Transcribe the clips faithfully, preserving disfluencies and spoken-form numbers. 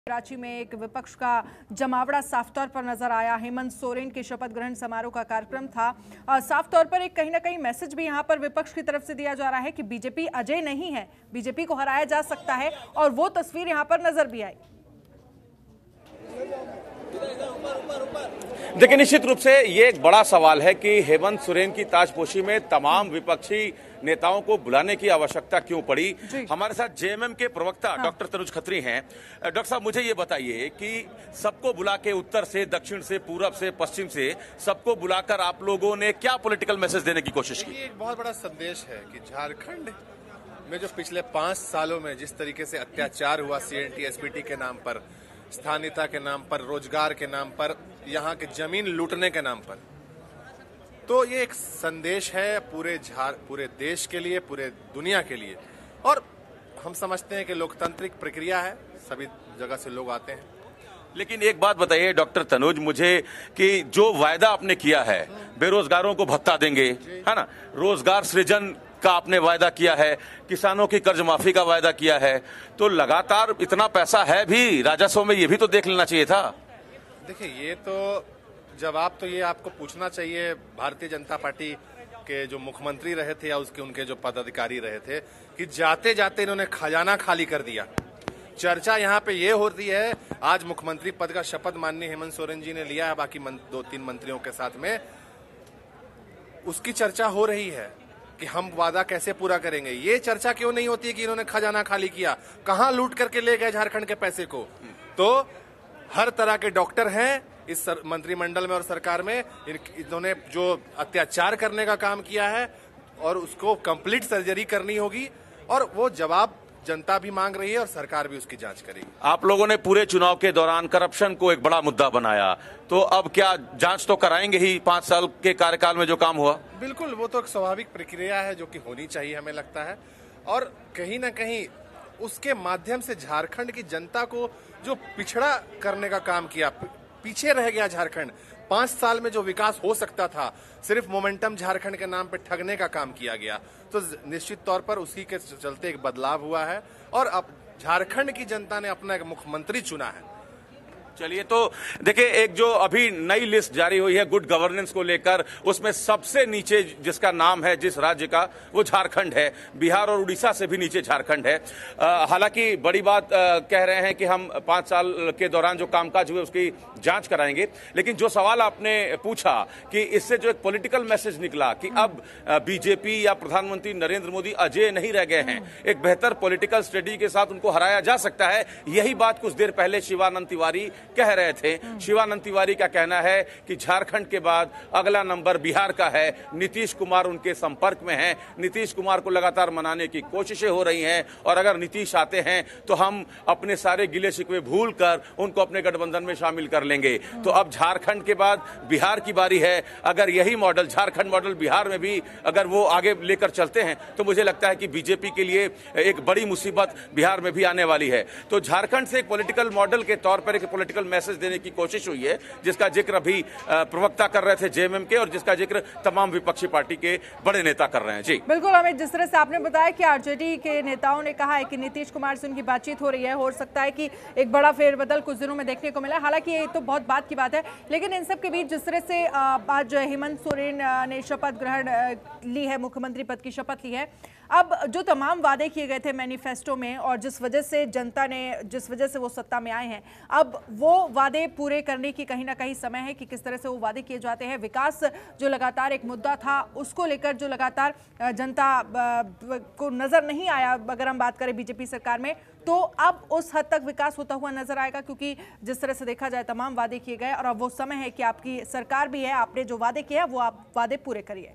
कराची में एक विपक्ष का जमावड़ा साफ तौर पर नजर आया। हेमंत सोरेन के शपथ ग्रहण समारोह का कार्यक्रम था। साफ तौर पर एक कहीं ना कहीं मैसेज भी यहां पर विपक्ष की तरफ से दिया जा रहा है कि बीजेपी अजय नहीं है, बीजेपी को हराया जा सकता है, और वो तस्वीर यहां पर नजर भी आई। देखिए, निश्चित रूप से ये एक बड़ा सवाल है कि हेमंत सोरेन की ताजपोशी में तमाम विपक्षी नेताओं को बुलाने की आवश्यकता क्यों पड़ी। हमारे साथ जेएमएम के प्रवक्ता हाँ। डॉक्टर तनुज खत्री हैं। डॉक्टर साहब, मुझे ये बताइए कि सबको बुला के उत्तर से, दक्षिण से, पूरब से, पश्चिम से सबको बुलाकर आप लोगों ने क्या पॉलिटिकल मैसेज देने की कोशिश की? ये एक बहुत बड़ा संदेश है कि झारखंड में जो पिछले पांच सालों में जिस तरीके से अत्याचार हुआ सीएनटी एसपीटी के नाम पर, स्थानीयता के नाम पर, रोजगार के नाम पर, यहाँ के जमीन लूटने के नाम पर, तो ये एक संदेश है पूरे झार पूरे देश के लिए, पूरे दुनिया के लिए। और हम समझते हैं कि लोकतांत्रिक प्रक्रिया है, सभी जगह से लोग आते हैं। लेकिन एक बात बताइए डॉक्टर तनुज मुझे कि जो वायदा आपने किया है, बेरोजगारों को भत्ता देंगे, है ना, रोजगार सृजन का आपने वायदा किया है, किसानों की कर्ज माफी का वायदा किया है, तो लगातार इतना पैसा है भी राजस्व में, ये भी तो देख लेना चाहिए था। देखिए, ये तो जवाब तो ये आपको पूछना चाहिए भारतीय जनता पार्टी के जो मुख्यमंत्री रहे थे या उसके उनके जो पदाधिकारी रहे थे कि जाते जाते इन्होंने खजाना खाली कर दिया। चर्चा यहाँ पे ये होती है, आज मुख्यमंत्री पद का शपथ माननीय हेमंत सोरेन जी ने लिया है, बाकी दो तीन मंत्रियों के साथ में उसकी चर्चा हो रही है कि हम वादा कैसे पूरा करेंगे। ये चर्चा क्यों नहीं होती है कि इन्होंने खजाना खाली किया, कहां लूट करके ले गए झारखंड के पैसे को। तो हर तरह के डॉक्टर हैं इस मंत्रिमंडल में और सरकार में, इन्होंने जो अत्याचार करने का काम किया है और उसको कंप्लीट सर्जरी करनी होगी, और वो जवाब जनता भी मांग रही है और सरकार भी उसकी जांच करेगी। आप लोगों ने पूरे चुनाव के दौरान करप्शन को एक बड़ा मुद्दा बनाया, तो अब क्या जांच तो कराएंगे ही पांच साल के कार्यकाल में जो काम हुआ? बिल्कुल, वो तो एक स्वाभाविक प्रक्रिया है जो कि होनी चाहिए, हमें लगता है। और कहीं ना कहीं उसके माध्यम से झारखंड की जनता को जो पिछड़ा करने का काम किया, पीछे रह गया झारखंड, पांच साल में जो विकास हो सकता था, सिर्फ मोमेंटम झारखंड के नाम पे ठगने का काम किया गया। तो निश्चित तौर पर उसी के चलते एक बदलाव हुआ है और अब झारखंड की जनता ने अपना एक मुख्यमंत्री चुना है। चलिए, तो देखिए, एक जो अभी नई लिस्ट जारी हुई है गुड गवर्नेंस को लेकर, उसमें सबसे नीचे जिसका नाम है जिस राज्य का, वो झारखंड है। बिहार और उड़ीसा से भी नीचे झारखंड है। हालांकि बड़ी बात आ, कह रहे हैं कि हम पांच साल के दौरान जो कामकाज हुए उसकी जांच कराएंगे, लेकिन जो सवाल आपने पूछा कि इससे जो एक पॉलिटिकल मैसेज निकला कि अब बीजेपी या प्रधानमंत्री नरेंद्र मोदी अजय नहीं रह गए हैं, एक बेहतर पॉलिटिकल स्ट्रेटेजी के साथ उनको हराया जा सकता है, यही बात कुछ देर पहले शिवानंद तिवारी कह रहे थे। शिवानंद तिवारी का कहना है कि झारखंड के बाद अगला नंबर बिहार का है, नीतीश कुमार उनके संपर्क में हैं, नीतीश कुमार को लगातार मनाने की कोशिशें हो रही हैं, और अगर नीतीश आते हैं तो हम अपने सारे गिले शिकवे भूल कर उनको अपने गठबंधन में शामिल कर लेंगे। तो अब झारखंड के बाद बिहार की बारी है। अगर यही मॉडल, झारखंड मॉडल बिहार में भी अगर वो आगे लेकर चलते हैं तो मुझे लगता है कि बीजेपी के लिए एक बड़ी मुसीबत बिहार में भी आने वाली है। तो झारखंड से एक पॉलिटिकल मॉडल के तौर पर एक पॉलिटिकल मैसेज देने की कोशिश हुई है, जिसका जिक्र अभी प्रवक्ता कर रहे थे जेएमएम के, और जिसका जिक्र तमाम विपक्षी पार्टी के बड़े नेता कर रहे हैं। जी बिल्कुल, हमें जिस तरह से आपने बताया कि आरजेडी के नेताओं ने कहा है कि नीतीश कुमार से उनकी बातचीत हो रही है, हो सकता है कि एक बड़ा फेरबदल कुछ दिनों में देखने को मिला। हालांकि ये तो बहुत बात की बात है, लेकिन इन सब के बीच जिस तरह से आज हेमंत सोरेन ने शपथ ग्रहण ली है, मुख्यमंत्री पद की शपथ ली है, अब जो तमाम वादे किए गए थे मैनिफेस्टो में, और जिस वजह से जनता ने, जिस वजह से वो सत्ता में आए हैं, अब वो वादे पूरे करने की कहीं ना कहीं समय है कि किस तरह से वो वादे किए जाते हैं। विकास जो लगातार एक मुद्दा था, उसको लेकर जो लगातार जनता को नजर नहीं आया, अगर हम बात करें बीजेपी सरकार में, तो अब उस हद तक विकास होता हुआ नजर आएगा, क्योंकि जिस तरह से देखा जाए तमाम वादे किए गए, और अब वो समय है कि आपकी सरकार भी है, आपने जो वादे किए हैं वो आप वादे पूरे करिए।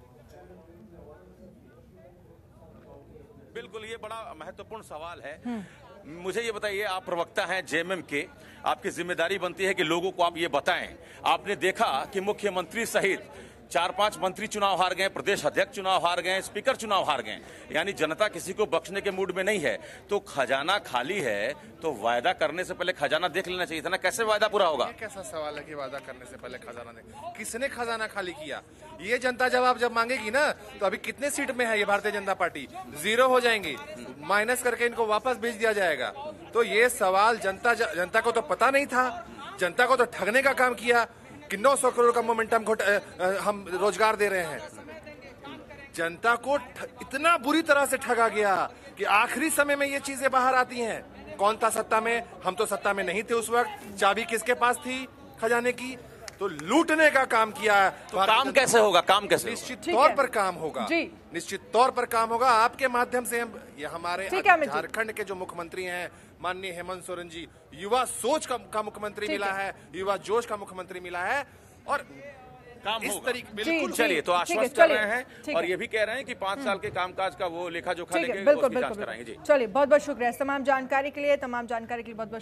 बिल्कुल, ये बड़ा महत्वपूर्ण सवाल है। मुझे ये बताइए, आप प्रवक्ता हैं जेएमएम के, आपकी जिम्मेदारी बनती है कि लोगों को आप ये बताएं। आपने देखा कि मुख्यमंत्री सहित चार पांच मंत्री चुनाव हार गए, प्रदेश अध्यक्ष चुनाव हार गए, स्पीकर चुनाव हार गए, यानी जनता किसी को बख्शने के मूड में नहीं है। तो खजाना खाली है तो वायदा करने से पहले खजाना देख लेना चाहिए था ना, कैसे वायदा पूरा होगा? ये कैसा सवाल है कि वादा करने से पहले खजाना दे? किसने खजाना खाली किया? ये जनता जवाब जब मांगेगी ना, तो अभी कितने सीट में है ये भारतीय जनता पार्टी? जीरो हो जाएंगी, माइनस करके इनको वापस भेज दिया जाएगा। तो ये सवाल जनता जनता को तो पता नहीं था, जनता को तो ठगने का काम किया कि नौ सौ करोड़ का मोमेंटम हम रोजगार दे रहे हैं। जनता को इतना बुरी तरह से ठगा गया कि आखिरी समय में ये चीजें बाहर आती हैं। कौन था सत्ता में? हम तो सत्ता में नहीं थे उस वक्त। चाबी किसके पास थी खजाने की? तो लूटने का काम किया। तो काम कैसे होगा? काम कैसे? निश्चित तौर पर काम होगा, निश्चित तौर पर काम होगा आपके माध्यम से। हम ये हमारे झारखंड के जो मुख्यमंत्री हैं माननीय हेमंत सोरेन जी, युवा सोच का, का मुख्यमंत्री मिला है, युवा जोश का मुख्यमंत्री मिला है और काम इस होगा। तरीके बिल्कुल। चलिए, तो आश्वस्त कर रहे हैं और ये भी कह रहे हैं कि पांच साल के कामकाज का वो लेखा जोखा लेके बिल्कुल उसकी जांच कराएंगे। जी चलिए, बहुत बहुत शुक्रिया इस तमाम जानकारी के लिए। तमाम जानकारी के लिए बहुत बहुत